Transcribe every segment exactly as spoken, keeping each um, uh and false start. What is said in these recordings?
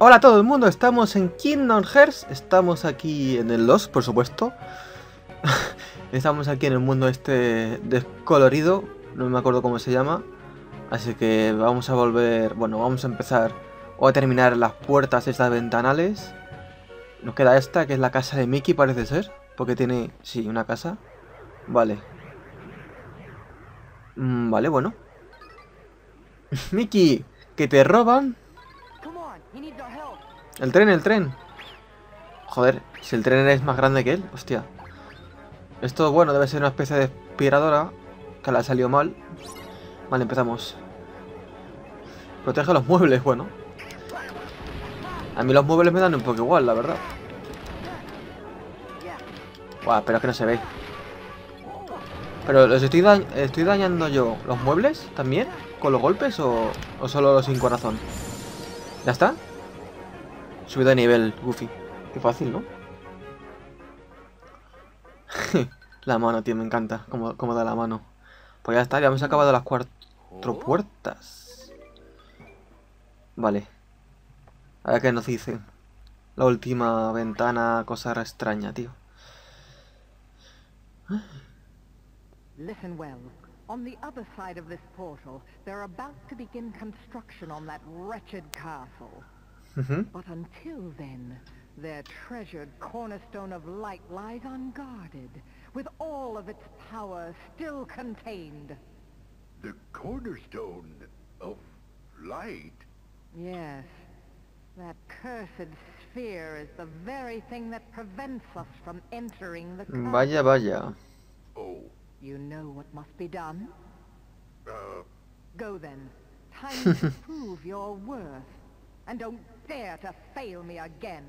Hola a todo el mundo, estamos en Kingdom Hearts, estamos aquí en el Lost, por supuesto. Estamos aquí en el mundo este descolorido, no me acuerdo cómo se llama. Así que vamos a volver, bueno, vamos a empezar o a terminar las puertas estas ventanales. Nos queda esta, que es la casa de Mickey, parece ser, porque tiene, sí, una casa. Vale. Mm, vale, bueno. Mickey, que te roban. El tren, el tren. Joder, si el tren es más grande que él, hostia. Esto, bueno, debe ser una especie de aspiradora que le ha salido mal. Vale, empezamos. Protege los muebles, bueno. A mí los muebles me dan un poco igual, la verdad. Buah, pero es que no se ve. Pero los estoy, da estoy dañando yo los muebles también, con los golpes o, o solo los sin corazón. ¿Ya está? Subido de nivel, Goofy. Qué fácil, ¿no? La mano, tío, me encanta cómo, cómo da la mano. Pues ya está, ya hemos acabado las cuatro puertas. Vale. A ver qué nos dice. La última ventana, cosa extraña, tío. Listen well. On the other side of this portal, they're about to begin construction on that wretched castle. Uh-huh. But until then, their treasured cornerstone of light lies unguarded, with all of its power still contained. The cornerstone of light? Yes. That cursed sphere is the very thing that prevents us from entering the castle. Vaya, vaya. Oh, You know what must be done? uh, Go then. Time to prove your worth. And don't dare to fail me again.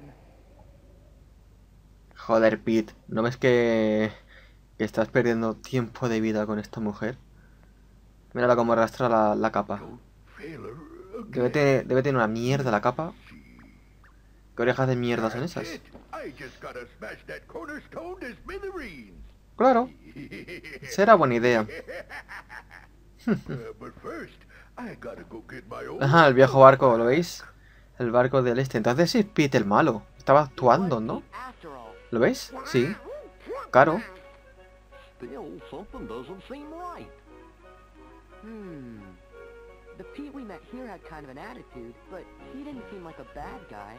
Joder, Pete, ¿no ves que, que estás perdiendo tiempo de vida con esta mujer? Mírala cómo arrastra la, la capa. don't fail her Debe again. tener, debe tener una mierda la capa. ¿Qué orejas de mierda son That's esas? it. I just gotta smash that cornerstone to smithereens. Claro, será buena idea. Uh, but first, I gotta go get my own. Ajá, el viejo barco, ¿lo veis? El barco del este. Entonces sí es Pete el malo. Estaba actuando, ¿no? ¿Lo veis? Sí. Claro. Still, something doesn't seem right. Hmm. The Pete we met here had kind of an attitude, but he didn't seem like a bad guy.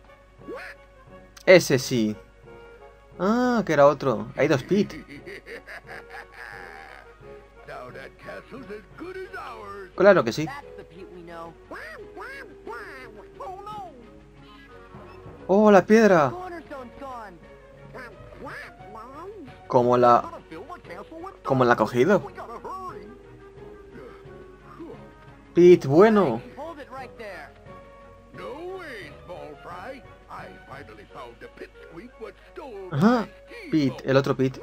Ese sí. Ah, que era otro. Hay dos Pete. Now that castle's as good as ours. Claro que sí. That's the Pete we know. Oh no! ¡Oh, la piedra! Cornerstone's gone! Como la... Gotta fill the castle with Como la ha cogido. We gotta hurry. Pete, bueno. Hold it right there! No way, small fry. I finally found the pipsqueak what stole Ajá. my Pete, steamboat. el otro Pete.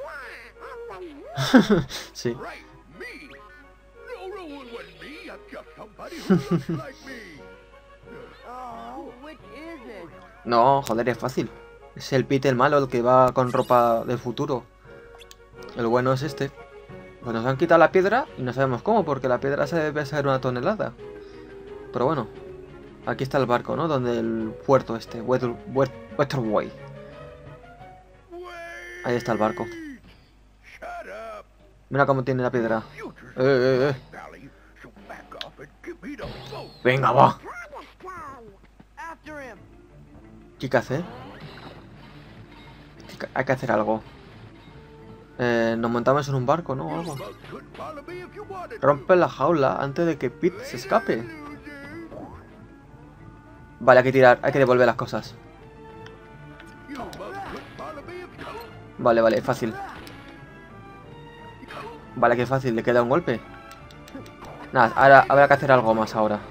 Sí. Right, me. No, no, it wasn't me. I'm just somebody who looks like me. Oh, which is it? No, joder, es fácil. Es el Pete el malo, el que va con ropa del futuro. El bueno es este. Pues nos han quitado la piedra y no sabemos cómo, porque la piedra se debe pesar una tonelada. Pero bueno, aquí está el barco, ¿no? Donde el puerto este, Weather- Wet- Weatherway. Ahí está el barco. Shut up. Mira cómo tiene la piedra. Future's Eh, eh, eh. Valley, so back off and give me the boat. Venga, va. After him! ¿Qué hay que hacer? Hay que- Hay que hacer algo. Eh, nos montamos en un barco, ¿no? O algo. Bugs couldn't follow me if you wanted to. Rompe la jaula antes de que Pete se escape. Vale, hay que tirar, hay que devolver las cosas. You bugs couldn't follow me if you Vale, vale, es fácil. Vale, que fácil, le queda un golpe. Nada, ahora habrá que hacer algo más ahora.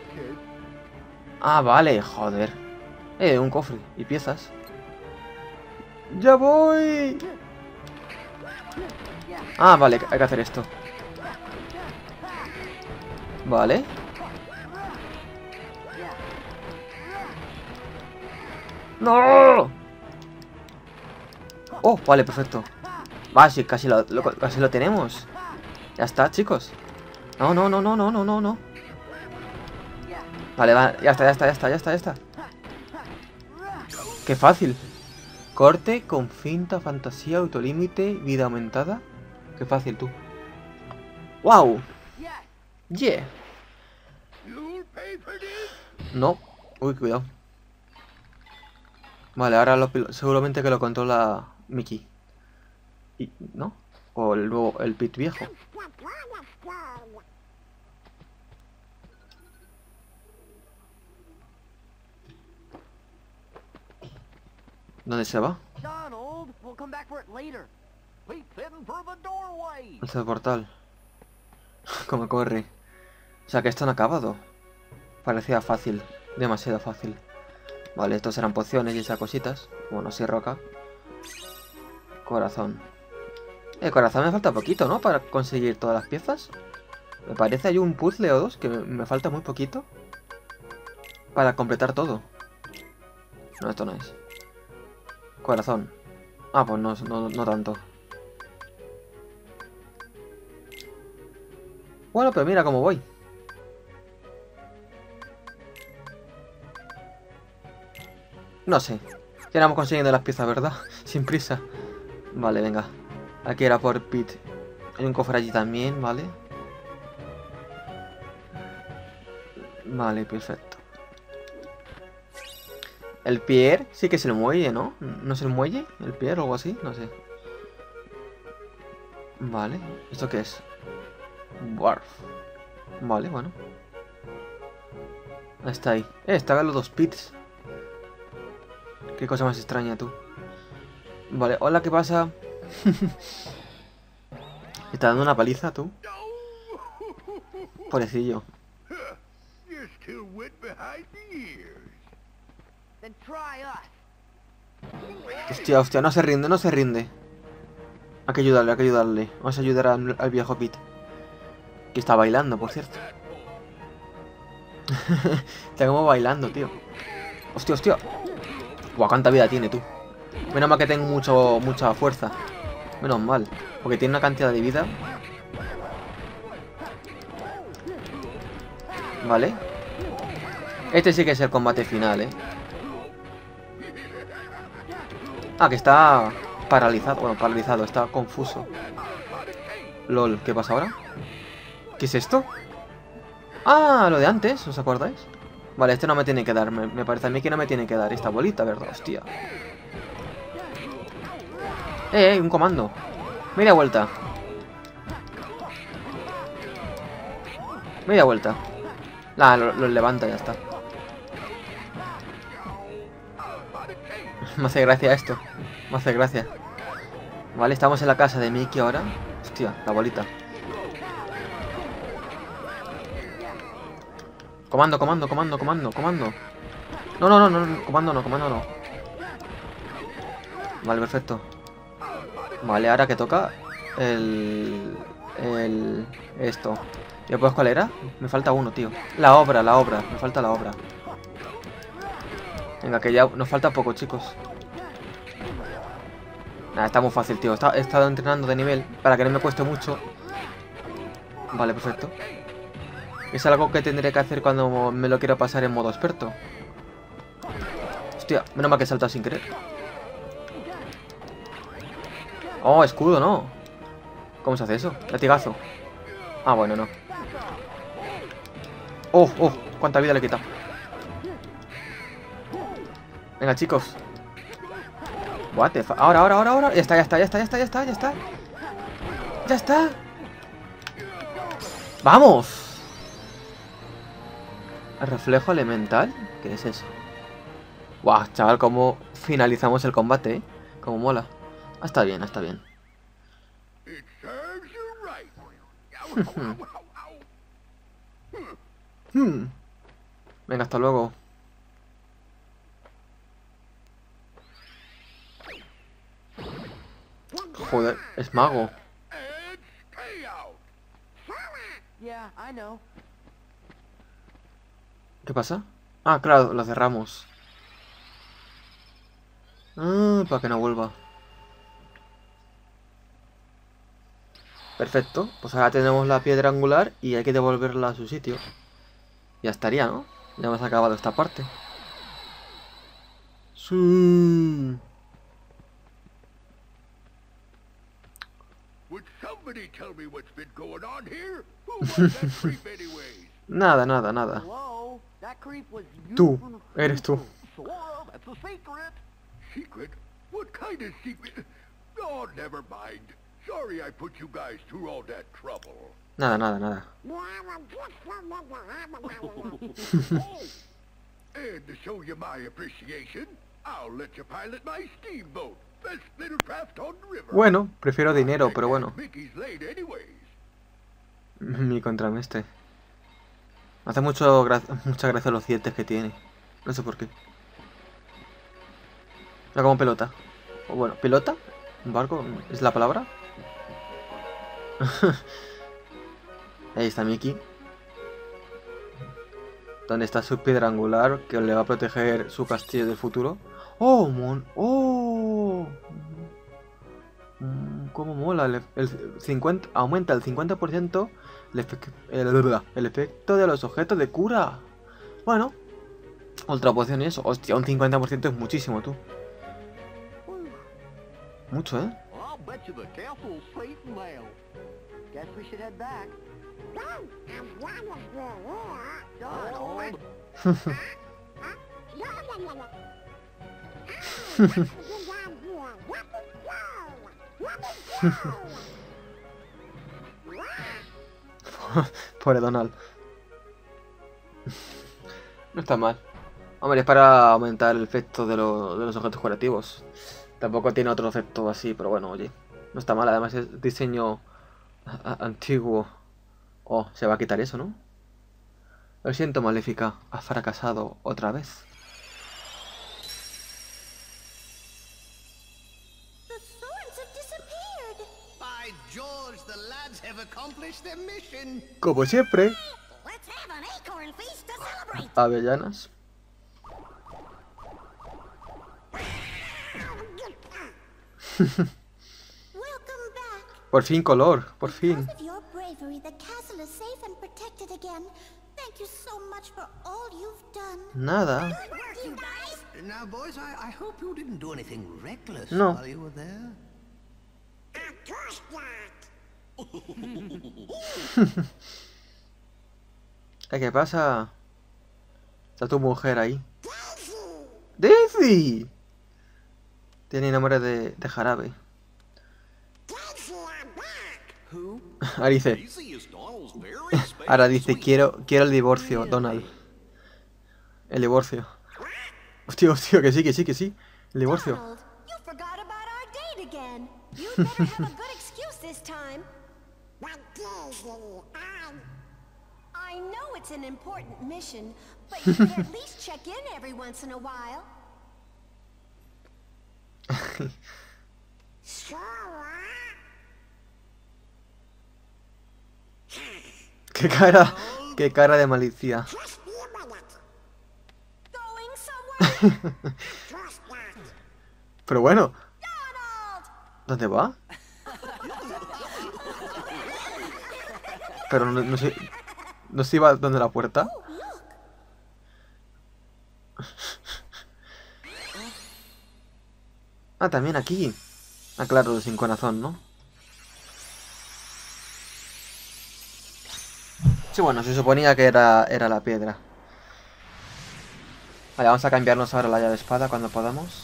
Ah, vale, joder. Eh, un cofre y piezas. ¡Ya voy! Ah, vale, hay que hacer esto. Vale. ¡No! Oh, vale, perfecto. Va, sí, casi lo, lo- casi lo tenemos. Ya está, chicos. No, no, no, no, no, no, no, no. Vale, va, ya está, ya está, ya está, ya está, ya está. ¡Qué fácil! Corte con finta, fantasía, autolímite, vida aumentada. ¡Qué fácil, tú! ¡Wow! ¡Yeah! No. Uy, cuidado. Vale, ahora lo, seguramente que lo controla Mickey. Y, ¿no? O el nuevo, el Pit viejo. ¿Dónde se va? Donald, we'll come back for it later. Pete's heading for the doorway. Hacia el portal. Como corre. O sea que esto no ha acabado. Parecía fácil. Demasiado fácil. Vale, estos eran pociones y esas cositas. Bueno, sí, roca. Corazón. El corazón me falta poquito, ¿no? Para conseguir todas las piezas. Me parece hay un puzzle o dos que me, me falta muy poquito. Para completar todo. No, esto no es. Corazón. Ah, pues no, no, no tanto. Bueno, pero mira cómo voy. No sé. Ya vamos consiguiendo las piezas, ¿verdad? Sin prisa. Vale, venga. Aquí era por Pete. Hay un cofre allí también, ¿vale? Vale, perfecto. El Pierre sí que es el muelle, ¿no? ¿No es el muelle? ¿El Pierre o algo así? No sé. Vale. ¿Esto qué es? Wharf. Vale, bueno. Está ahí. Eh, estaban los dos pits. Qué cosa más extraña, tú. Vale, hola, ¿qué pasa? ¿Está dando una paliza, tú? Pobrecillo. You're still wet behind the ears. Then try us. Hostia, hostia, no se rinde, no se rinde. Hay que ayudarle, hay que ayudarle. Vamos a ayudar al, al viejo Pete. Que está bailando, por cierto. Está como bailando, tío. Hostia, hostia. Buah, cuánta vida tiene, tú. Menos mal que tengo mucho, mucha fuerza. Menos mal. Porque tiene una cantidad de vida. Vale. Este sí que es el combate final, eh. Ah, que está paralizado. Bueno, paralizado, está confuso. LOL, ¿qué pasa ahora? ¿Qué es esto? Ah, lo de antes, ¿os acordáis? Vale, este no me tiene que dar, me, me parece a mí que no me tiene que dar esta bolita, ¿verdad? Hostia. Eh, eh, un comando. Media vuelta. Media vuelta. Nah, lo, lo levanta y ya está. Me hace gracia esto. Me hace gracia. Vale, estamos en la casa de Mickey ahora. Hostia, la bolita. Comando, comando, comando, comando, comando. No, no, no, no, no, comando no, comando no. Vale, perfecto. Vale, ahora que toca el... El... Esto. ¿Y después cuál era? Me falta uno, tío. La obra, la obra. Me falta la obra. Venga, que ya nos falta poco, chicos. Nada, está muy fácil, tío. Está, he estado entrenando de nivel para que no me cueste mucho. Vale, perfecto. Es algo que tendré que hacer cuando me lo quiera pasar en modo experto. Hostia, menos mal que salta sin querer. Oh, escudo, no. ¿Cómo se hace eso? Latigazo. Ah, bueno, no. Oh, oh, cuánta vida le he quitado. Venga, chicos. What the fuck? Ahora, ahora, ahora, ahora. Ya está, ya está, ya está, ya está, ya está, ya está. Ya está. ¡Vamos! ¿El reflejo elemental? ¿Qué es eso? Guau, chaval, cómo finalizamos el combate, ¿eh? Como mola. Ah, está bien, está bien. It serves you right. Hmm. Venga, hasta luego. Joder, es mago. And stay out. Yeah, I know. ¿Qué pasa? Ah, claro, lo cerramos. Ah, para que no vuelva. Perfecto, pues ahora tenemos la piedra angular y hay que devolverla a su sitio. Ya estaría, ¿no? Ya hemos acabado esta parte. Sí. Somebody tell me what's been going on here? Who was that creep anyways? Nada, nada, nada. Hello? That creep was you. Tú, eres tú. Sora, that's a secret. Secret? What kind of secret? Oh, never mind. Sorry I put you guys through all that trouble. Nada, nada, nada. Oh, and to show you my appreciation, I'll let you pilot my steamboat. Best little craft on the river. Bueno, prefiero dinero, pero bueno. Mickey's late anyways. Mi contramestre. Hace mucho gra mucha gracia los dientes que tiene. No sé por qué. Era como pelota. O bueno, ¿pelota? ¿Un barco? ¿Es la palabra? Ahí está Mickey. ¿Dónde está su piedra angular que le va a proteger su castillo del futuro? ¡Oh, mon! ¡Oh! Mm, ¿Cómo mola? El, el cincuenta, aumenta el cincuenta por ciento el, efe, el, el efecto de los objetos de cura. Bueno, otra poción y eso. Hostia, un cincuenta por ciento es muchísimo, tú. Mucho, ¿eh? I'll bet you the castle's safe now. Guess we should head back. Donald. Pobre Donald. No está mal. Hombre, es para aumentar el efecto de, lo, de los objetos curativos. Tampoco tiene otro efecto así, pero bueno, oye. No está mal, además es diseño antiguo. Oh, se va a quitar eso, ¿no? Lo siento, Maléfica. Has fracasado otra vez. Como siempre. Avellanas. Por fin color, por fin. Nada. No. ¿Qué pasa? Está tu mujer ahí. ¡Daisy! Tiene nombre de, de jarabe. Ahora dice, ahora dice, quiero, quiero el divorcio, Donald. El divorcio. Hostia, hostia, que sí, que sí, que sí. El divorcio. I know it's an important mission, but you could at least check in every once in a while. Qué cara, qué cara de malicia. Pero bueno, ¿dónde va? Pero no, no sé, no se iba donde la puerta. Ah, también aquí. Ah, claro, sin corazón, ¿no? Sí, bueno, se suponía que era, era la piedra. Vale, vamos a cambiarnos ahora la llave de espada cuando podamos.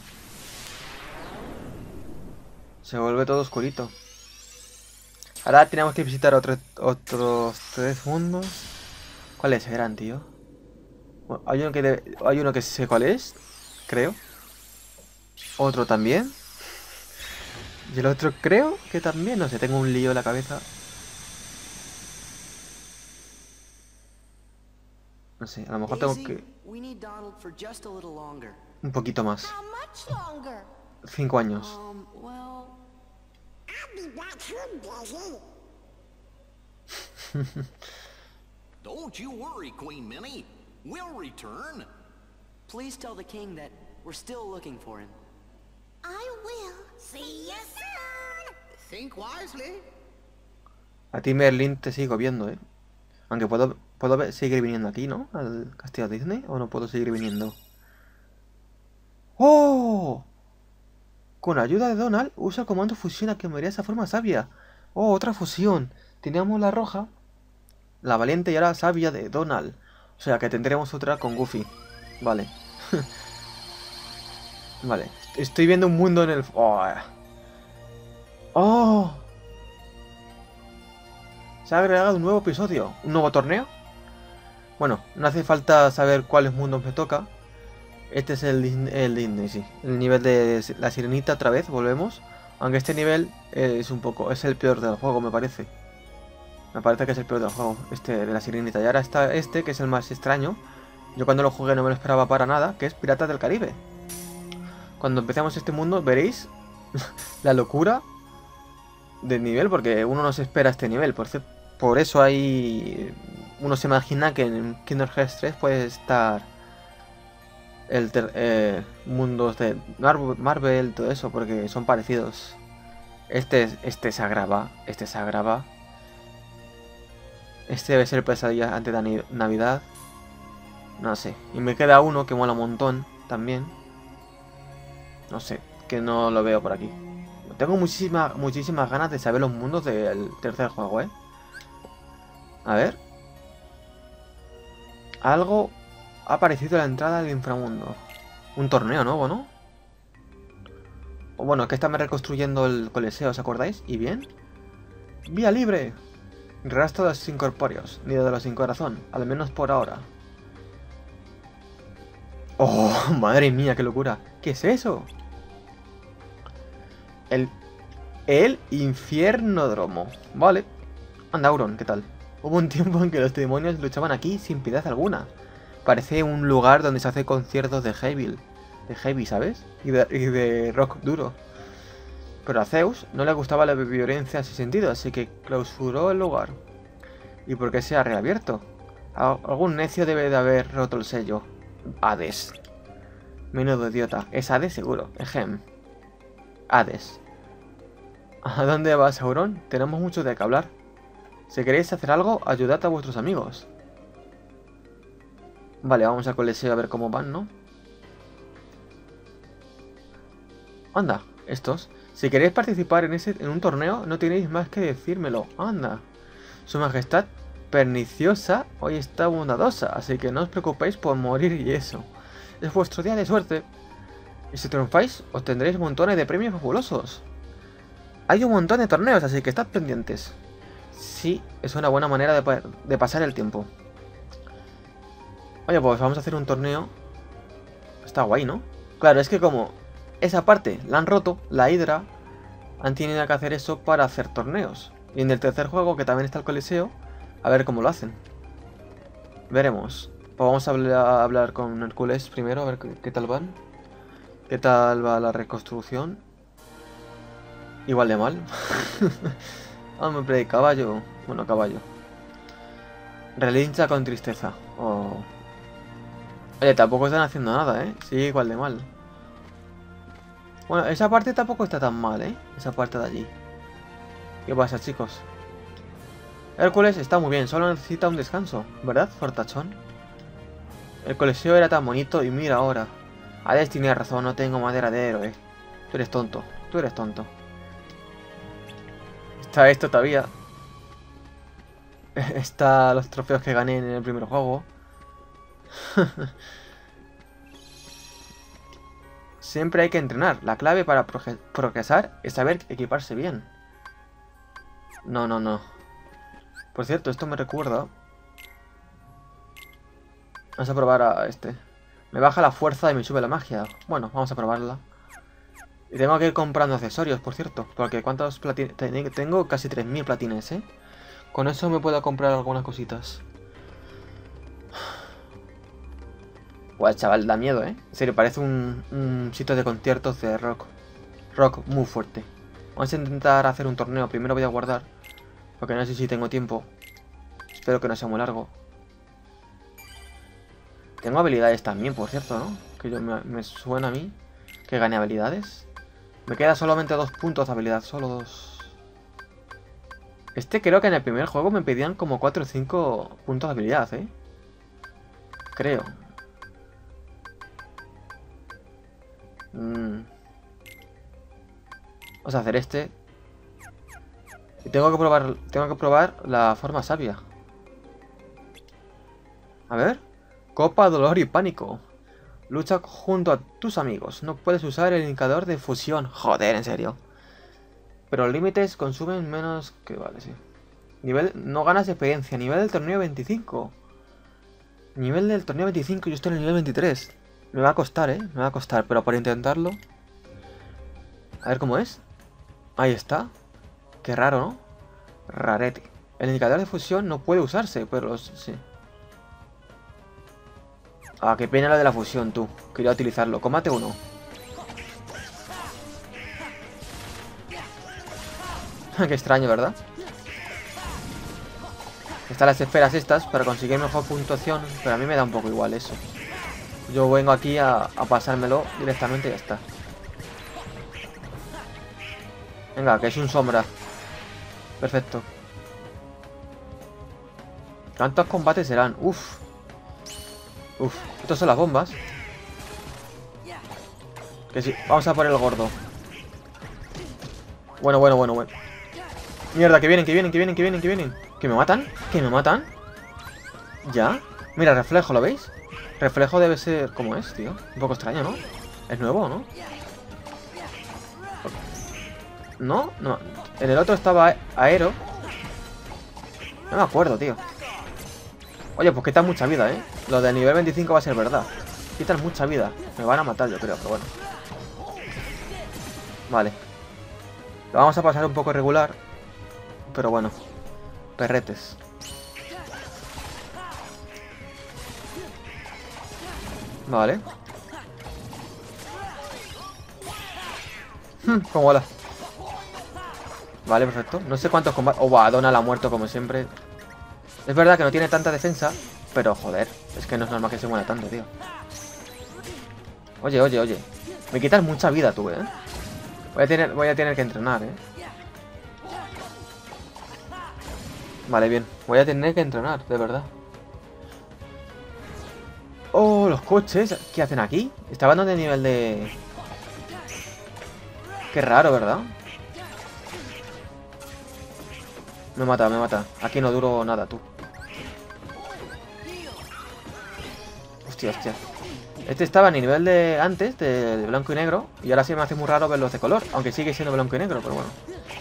Se vuelve todo oscurito. Ahora tenemos que visitar otro, otros tres mundos. ¿Cuáles eran, tío? Bueno, hay uno que debe, hay uno que sé cuál es, creo. Otro también. Y el otro creo que también. No sé, tengo un lío en la cabeza. No sé, a lo mejor tengo que... Un poquito más. Cinco años. Don't you worry, Queen Minnie. We'll return. Please tell the king that we're still looking for him. I will. See you soon. Think wisely. A ti, Merlin, te sigo viendo, ¿eh? Aunque puedo, puedo ver, seguir viniendo aquí, ¿no? Al castillo de Disney. ¿O no puedo seguir viniendo? ¡Oh! Con ayuda de Donald, usa el comando fusiona que me haría esa forma sabia. Oh, otra fusión. Teníamos la roja, la valiente y ahora sabia de Donald. O sea que tendremos otra con Goofy. Vale. Vale. Estoy viendo un mundo en el... Oh. ¡Oh! Se ha agregado un nuevo episodio. ¿Un nuevo torneo? Bueno, no hace falta saber cuáles mundos me toca. Este es el, el Disney, sí. El nivel de la sirenita otra vez, volvemos. Aunque este nivel es un poco... Es el peor del juego, me parece. Me parece que es el peor del juego, este de la sirenita. Y ahora está este, que es el más extraño. Yo cuando lo jugué no me lo esperaba para nada, que es Piratas del Caribe. Cuando empecemos este mundo veréis la locura del nivel, porque uno no se espera este nivel. Por, por eso hay... Uno se imagina que en Kingdom Hearts tres puede estar el ter, eh, mundos de Marvel, todo eso, porque son parecidos. Este, este se agrava, este se agrava. Este debe ser pesadilla antes de Navidad. No sé. Y me queda uno que mola un montón también. No sé, que no lo veo por aquí. Tengo muchísimas muchísimas ganas de saber los mundos del tercer juego, ¿eh? A ver. Algo ha aparecido en la entrada del inframundo. Un torneo nuevo, ¿no? O bueno, que está reconstruyendo el Coliseo, ¿os acordáis? ¿Y bien? ¡Vía libre! Rastro de los incorpóreos, nido de los sin corazón, al menos por ahora. ¡Oh, madre mía, qué locura! ¿Qué es eso? El... El Infiernodromo. Vale. Anda, Auron, ¿qué tal? Hubo un tiempo en que los demonios luchaban aquí sin piedad alguna. Parece un lugar donde se hace conciertos de heavy, de heavy, ¿sabes? Y de, y de rock duro. Pero a Zeus no le gustaba la violencia en ese sentido, así que clausuró el lugar. ¿Y por qué se ha reabierto? Algún necio debe de haber roto el sello. Hades. Menudo idiota. Es Hades seguro. Ejem. Hades. ¿A dónde vas, Auron? Tenemos mucho de qué hablar. Si queréis hacer algo, ayudad a vuestros amigos. Vale, vamos al Coliseo a ver cómo van, ¿no? Anda, estos. Si queréis participar en, ese, en un torneo, no tenéis más que decírmelo. Anda. Su majestad perniciosa hoy está bondadosa, así que no os preocupéis por morir y eso. Es vuestro día de suerte. Y si triunfáis, obtendréis montones de premios fabulosos. Hay un montón de torneos, así que estad pendientes. Sí, es una buena manera de, pa de pasar el tiempo. Oye, pues vamos a hacer un torneo. Está guay, ¿no? Claro, es que como esa parte la han roto, la Hidra han tenido que hacer eso para hacer torneos. Y en el tercer juego, que también está el Coliseo, a ver cómo lo hacen. Veremos. Pues vamos a hablar, a hablar con Hércules primero, a ver qué, qué tal van. ¿Qué tal va la reconstrucción? Igual de mal. Hombre, caballo. Bueno, caballo. Relincha con tristeza. Oh. Oye, tampoco están haciendo nada, ¿eh? Sí, igual de mal. Bueno, esa parte tampoco está tan mal, ¿eh? Esa parte de allí. ¿Qué pasa, chicos? Hércules está muy bien, solo necesita un descanso, ¿verdad, fortachón? El Coliseo era tan bonito y mira ahora. Hades tiene razón, no tengo madera de héroe. Tú eres tonto, tú eres tonto. Está esto todavía. Está los trofeos que gané en el primer juego. Siempre hay que entrenar. La clave para progresar es saber equiparse bien. No, no, no. Por cierto, esto me recuerda. Vamos a probar a este. Me baja la fuerza y me sube la magia. Bueno, vamos a probarla. Y tengo que ir comprando accesorios, por cierto. Porque ¿cuántos platines? Tengo casi tres mil platines, ¿eh? Con eso me puedo comprar algunas cositas. Guau, chaval, da miedo, ¿eh? En serio, parece un, un sitio de conciertos de rock. Rock muy fuerte. Vamos a intentar hacer un torneo. Primero voy a guardar. Porque no sé si tengo tiempo. Espero que no sea muy largo. Tengo habilidades también, por cierto, ¿no? Que yo, me, me suena a mí que gane habilidades. Me queda solamente dos puntos de habilidad. Solo dos. Este creo que en el primer juego me pedían como cuatro o cinco puntos de habilidad, ¿eh? Creo. Mm. Vamos a hacer este. Y tengo que probar, tengo que probar la forma sabia. A ver. Copa, dolor y pánico. Lucha junto a tus amigos. No puedes usar el indicador de fusión. Joder, en serio. Pero los límites consumen menos que... Vale, sí. Nivel... No ganas experiencia. Nivel del torneo veinticinco. Nivel del torneo veinticinco. Yo estoy en el nivel veintitrés. Me va a costar, ¿eh? Me va a costar. Pero por intentarlo... A ver cómo es. Ahí está. Qué raro, ¿no? Rarete. El indicador de fusión no puede usarse, pero los... sí. Ah, qué pena lo de la fusión, tú. Quería utilizarlo. Combate uno. Qué extraño, ¿verdad? Están las esferas estas para conseguir mejor puntuación, pero a mí me da un poco igual eso. Yo vengo aquí a, a pasármelo directamente y ya está. Venga, que es un sombra. Perfecto. ¿Cuántos combates serán? Uf. Uf, estas son las bombas. Que sí, vamos a por el gordo. Bueno, bueno, bueno, bueno. Mierda, que vienen, que vienen, que vienen, que vienen, que vienen. ¿Que me matan? ¿Que me matan? ¿Ya? Mira, reflejo, ¿lo veis? Reflejo debe ser... ¿Cómo es, tío? Un poco extraño, ¿no? Es nuevo, ¿no? ¿No? No. En el otro estaba aero. No me acuerdo, tío. Oye, pues quitan mucha vida, ¿eh? Lo de nivel veinticinco va a ser verdad. Quitan mucha vida. Me van a matar, yo creo, pero bueno. Vale. Lo vamos a pasar un poco regular. Pero bueno. Perretes. Vale. Hmm, cómo mola. Vale, perfecto. No sé cuántos combates... Oh, va, Donald ha muerto como siempre. Es verdad que no tiene tanta defensa, pero joder, es que no es normal que se muera tanto, tío. Oye, oye, oye. Me quitas mucha vida tú, ¿eh? Voy a tener, voy a tener que entrenar, ¿eh? Vale, bien. Voy a tener que entrenar, de verdad. Oh, los coches. ¿Qué hacen aquí? Estaban de nivel de... Qué raro, ¿verdad? Me mata, me mata. Aquí no duro nada, tú. Hostia, hostia. Este estaba en el nivel de antes, de, de blanco y negro. Y ahora sí me hace muy raro verlos de color. Aunque sigue siendo blanco y negro, pero bueno.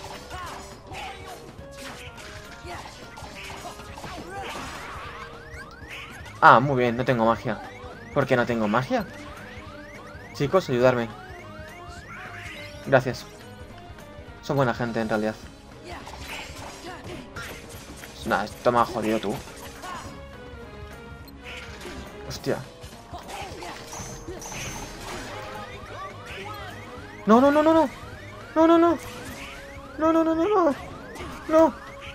Ah, muy bien, no tengo magia. ¿Por qué no tengo magia? Chicos, ayudarme. Gracias. Son buena gente, en realidad. Nah, esto me ha jodido, tú. Hostia. No, no, no, no, no. No, no, no. No, no, no, no, no. No.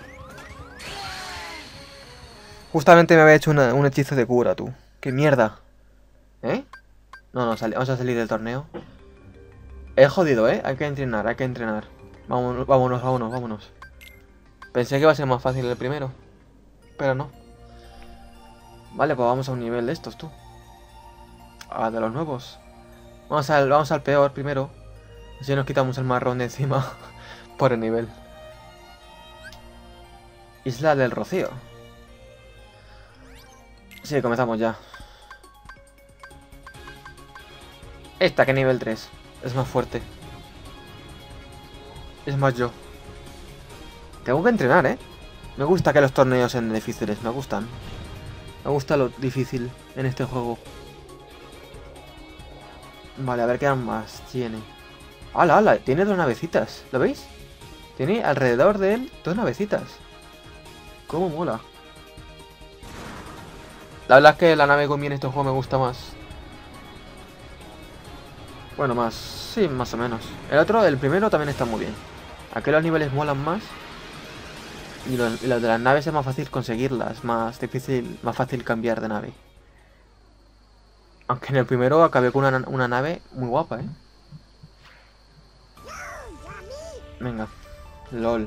Justamente me había hecho una, un hechizo de cura, tú. ¡Qué mierda! ¿Eh? No, no, sale, vamos a salir del torneo. He jodido, ¿eh? Hay que entrenar, hay que entrenar. Vámonos, vámonos, vámonos, vámonos. Pensé que iba a ser más fácil el primero. Pero no. Vale, pues vamos a un nivel de estos, tú. Ah, de los nuevos. Vamos al, vamos al peor primero. Así nos quitamos el marrón de encima. Por el nivel. Isla del Rocío. Sí, comenzamos ya. Esta, que nivel tres. Es más fuerte. Es más yo. Tengo que entrenar, ¿eh? Me gusta que los torneos sean difíciles. Me gustan. Me gusta lo difícil en este juego. Vale, a ver qué más tiene. ¡Hala, hala! Tiene dos navecitas. ¿Lo veis? Tiene alrededor de él dos navecitas. ¡Cómo mola! La verdad es que la nave Gumi en este juego me gusta más. Bueno, más... sí, más o menos. El otro, el primero también está muy bien. Aquí los niveles molan más. Y los, y los de las naves es más fácil conseguirlas. Más difícil, más fácil cambiar de nave. Aunque en el primero acabé con una, una nave muy guapa, ¿eh? Venga. LOL.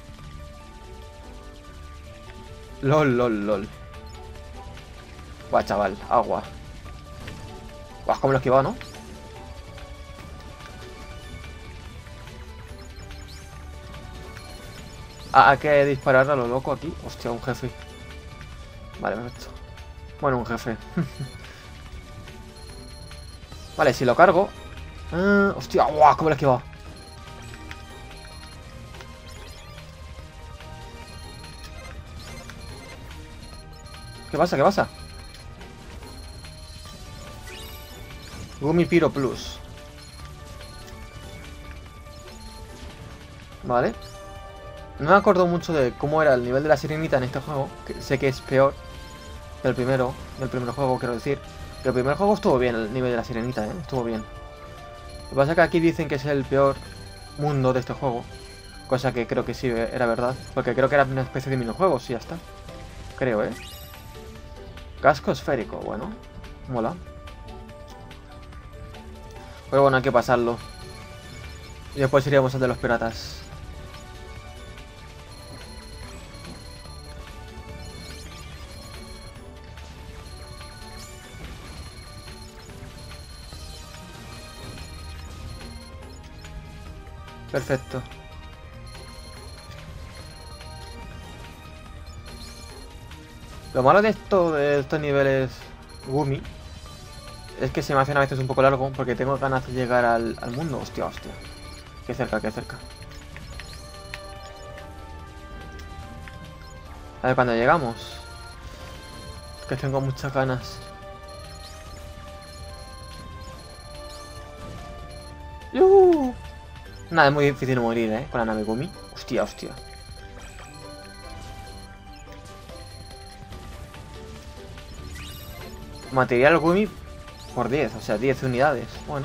LOL, LOL, LOL. Buah, chaval, agua. Buah, cómo lo he esquivado, ¿no? Ah, hay que disparar a lo loco aquí. Hostia, un jefe. Vale, perfecto. Bueno, un jefe. Vale, si lo cargo. Ah, hostia, guau, cómo le he esquivado. ¿Qué pasa? ¿Qué pasa? Gumi Piro Plus. Vale. No me acuerdo mucho de cómo era el nivel de la sirenita en este juego. Que sé que es peor que el primero. El primer juego, quiero decir. Pero el primer juego estuvo bien, el nivel de la sirenita, ¿eh? Estuvo bien. Lo que pasa es que aquí dicen que es el peor mundo de este juego. Cosa que creo que sí era verdad. Porque creo que era una especie de minijuegos y ya está. Creo, ¿eh? Casco esférico, bueno. Mola. Pero bueno, hay que pasarlo. Y después iríamos al de los piratas. Perfecto. Lo malo de esto, de estos niveles Gumi, es que se me hacen a veces un poco largo porque tengo ganas de llegar al, al mundo. Hostia, hostia. Qué cerca, qué cerca. A ver, cuando llegamos. Es que tengo muchas ganas. ¡Yuhu! Nada, es muy difícil morir, ¿eh? Con la nave Gumi. Hostia, hostia. Material Gumi por diez, o sea, diez unidades. Bueno.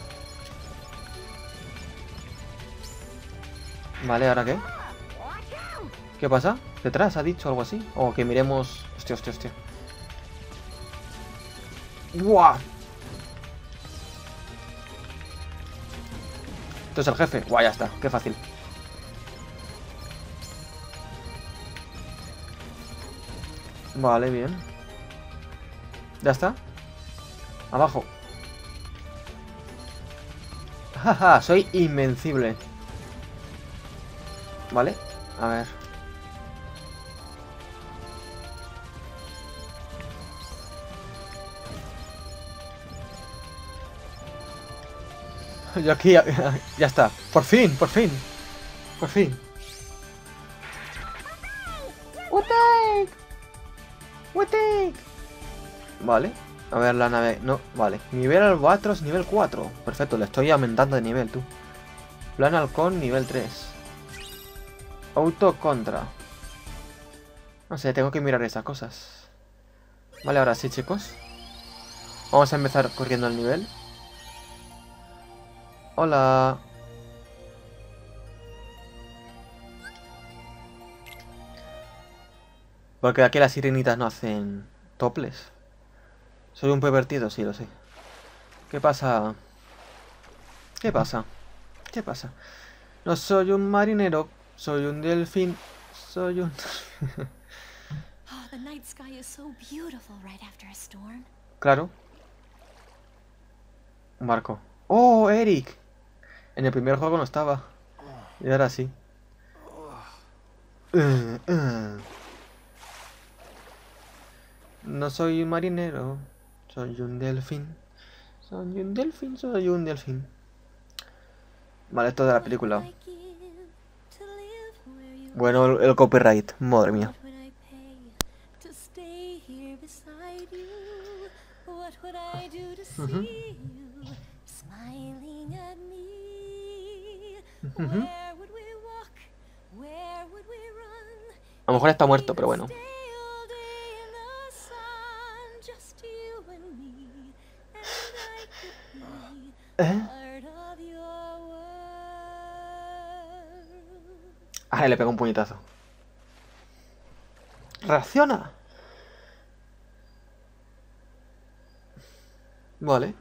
Vale, ¿ahora qué? ¿Qué pasa? ¿Detrás ha dicho algo así? O que miremos... Hostia, hostia, hostia. ¡Guau! Esto es el jefe. Guau, ya está. Qué fácil. Vale, bien. ¿Ya está? Abajo. Jaja, soy invencible. Vale, a ver. Yo aquí ya, ya está. Por fin, por fin. Por fin. Wutek. Wutek. Vale. A ver la nave. No, vale. Nivel Albatros, nivel cuatro. Perfecto, le estoy aumentando de nivel, tú. Plan Halcón, nivel tres. Auto contra. No sé, tengo que mirar esas cosas. Vale, ahora sí, chicos. Vamos a empezar corriendo el nivel. Hola. Porque aquí las sirenitas no hacen toples. Soy un pervertido, sí, lo sé. ¿Qué pasa? ¿Qué pasa? ¿Qué pasa? No soy un marinero, soy un delfín, soy un... Oh, the night sky is so beautiful right after a storm. Claro. Un barco. ¡Oh, Eric! En el primer juego no estaba. Y ahora sí. Uh, uh. No soy un marinero, soy un delfín. Soy un delfín, soy un delfín. Vale, esto de la película. Bueno, el, el copyright, madre mía. Uh-huh. Uh-huh. A lo mejor está muerto, pero bueno. ¿Eh? Ah, le pego un puñetazo. ¡Reacciona! Vale.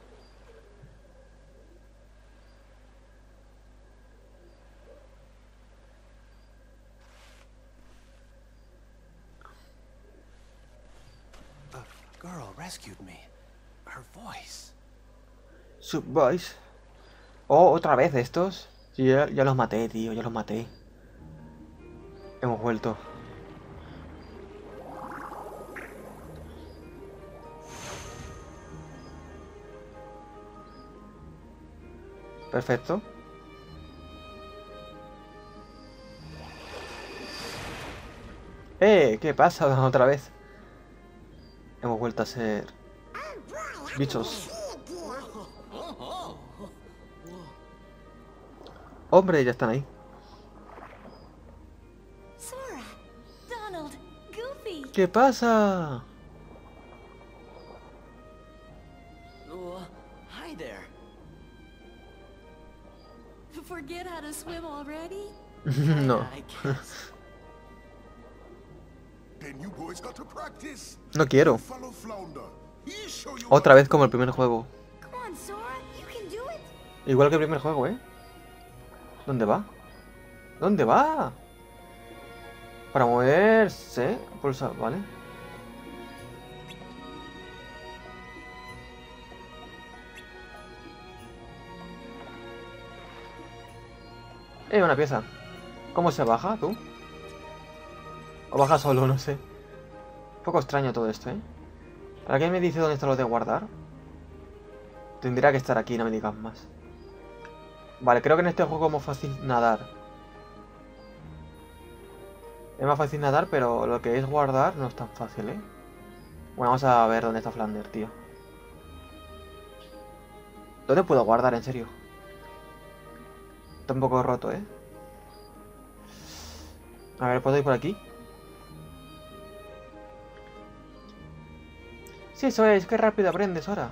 A girl rescued me. Her voice. Su voice. Oh, otra vez estos. Sí, ya, ya los maté, tío, ya los maté. Hemos vuelto. Perfecto. ¡Eh! ¿Qué pasa otra vez? Hemos vuelto a ser bichos. Hombre, ya están ahí. Sora, Donald, Goofy. ¿Qué pasa? Uh, hi there. Forget how to swim already? No. I guess. Then you boys got to practice. No quiero. Follow Flounder. He'll show you Otra vez como el primer juego. Come on, Sora, you can do it. Igual que el primer juego, ¿eh? ¿Dónde va? ¿Dónde va? Para moverse. Pulsa, vale. Eh, una pieza. ¿Cómo se baja, tú? O baja solo, no sé. Un poco extraño todo esto, ¿eh? ¿Para qué me dice dónde está lo de guardar? Tendría que estar aquí, no me digas más. Vale, creo que en este juego es más fácil nadar. Es más fácil nadar, pero lo que es guardar no es tan fácil, ¿eh? Bueno, vamos a ver dónde está Flounder, tío. ¿Dónde puedo guardar, en serio? Está un poco roto, ¿eh? A ver, ¿puedo ir por aquí? Sí, eso es. Qué rápido aprendes ahora.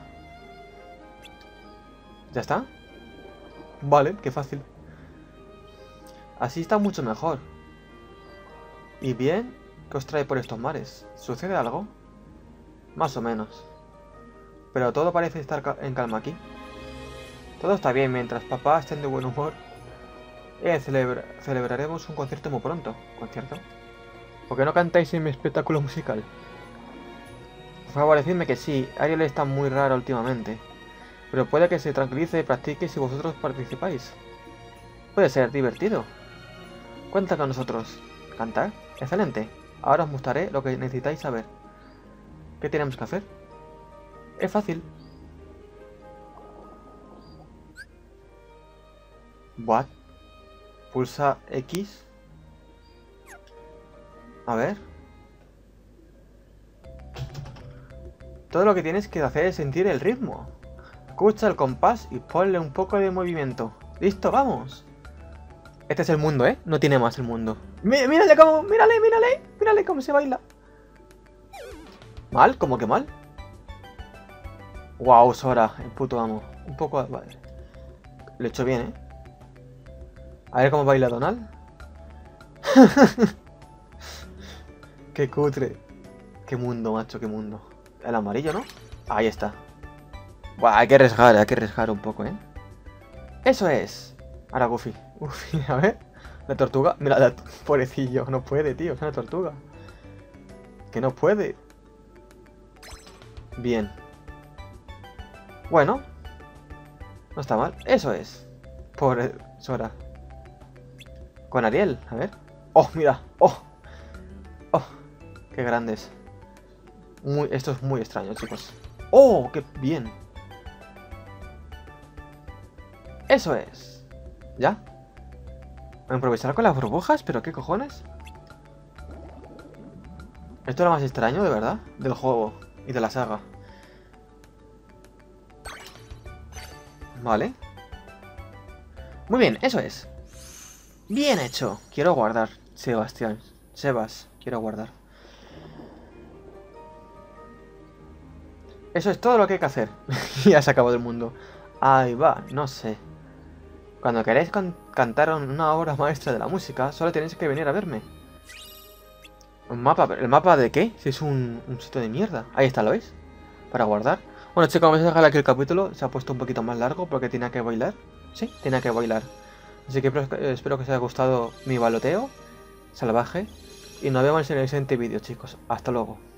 ¿Ya está? Vale, qué fácil. Así está mucho mejor. ¿Y bien? ¿Qué os trae por estos mares? ¿Sucede algo? Más o menos. Pero todo parece estar ca- en calma aquí. Todo está bien mientras papá esté de buen humor. Eh, celebra- celebraremos un concierto muy pronto. ¿Concierto? ¿Por qué no cantáis en mi espectáculo musical? Por favor, decidme que sí. Ariel está muy raro últimamente. Pero puede que se tranquilice y practique si vosotros participáis. Puede ser divertido. Cuenta con nosotros. ¿Cantar? Excelente. Ahora os mostraré lo que necesitáis saber. ¿Qué tenemos que hacer? Es fácil. What? Pulsa X. A ver. Todo lo que tienes que hacer es sentir el ritmo. Escucha el compás y ponle un poco de movimiento. ¡Listo, vamos! Este es el mundo, ¿eh? No tiene más el mundo. Mí- ¡Mírale cómo! ¡Mírale, mírale! ¡Mírale cómo se baila! ¿Mal? ¿Cómo que mal? ¡Wow, Sora! El puto amo. Un poco... Vale. Lo he hecho bien, ¿eh? A ver cómo baila Donald. ¡Qué cutre! ¡Qué mundo, macho! ¡Qué mundo! El amarillo, ¿no? Ahí está. Buah, hay que arriesgar, hay que arriesgar un poco, ¿eh? ¡Eso es! Ahora Goofy. Goofy, a ver. La tortuga. Mira, la... pobrecillo. No puede, tío. Es una tortuga. Que no puede. Bien. Bueno. No está mal. Eso es. Pobre Sora. Con Ariel. A ver. ¡Oh, mira! ¡Oh! ¡Oh! ¡Qué grandes! Muy... Esto es muy extraño, chicos. ¡Oh! ¡Qué bien! Eso es. ¿Ya? ¿A improvisar con las burbujas? ¿Pero qué cojones? Esto es lo más extraño, de verdad, del juego y de la saga. Vale. Muy bien, eso es. Bien hecho. Quiero guardar, Sebastián. Sebas, quiero guardar. Eso es todo lo que hay que hacer. Ya se acabó el mundo. Ahí va, no sé. Cuando queráis can cantar una obra maestra de la música, solo tenéis que venir a verme. ¿Un mapa? ¿El mapa de qué? Si es un, un sitio de mierda. Ahí está, ¿lo veis? Para guardar. Bueno, chicos, vamos a dejar aquí el capítulo. Se ha puesto un poquito más largo porque tenía que bailar. Sí, tenía que bailar. Así que espero que os haya gustado mi baloteo salvaje. Y nos vemos en el siguiente vídeo, chicos. Hasta luego.